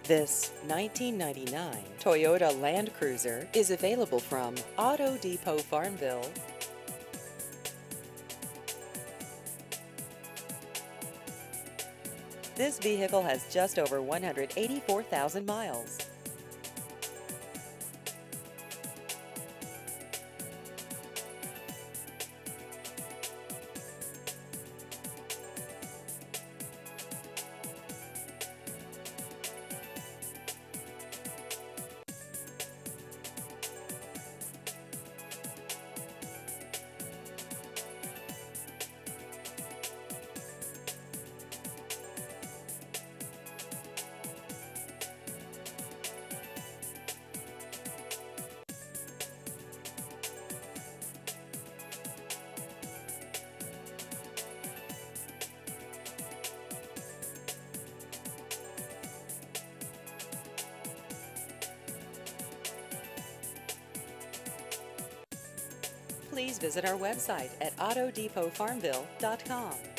This 1999 Toyota Land Cruiser is available from Auto Depot Farmville. This vehicle has just over 184,000 miles. Please visit our website at autodepotfarmville.com.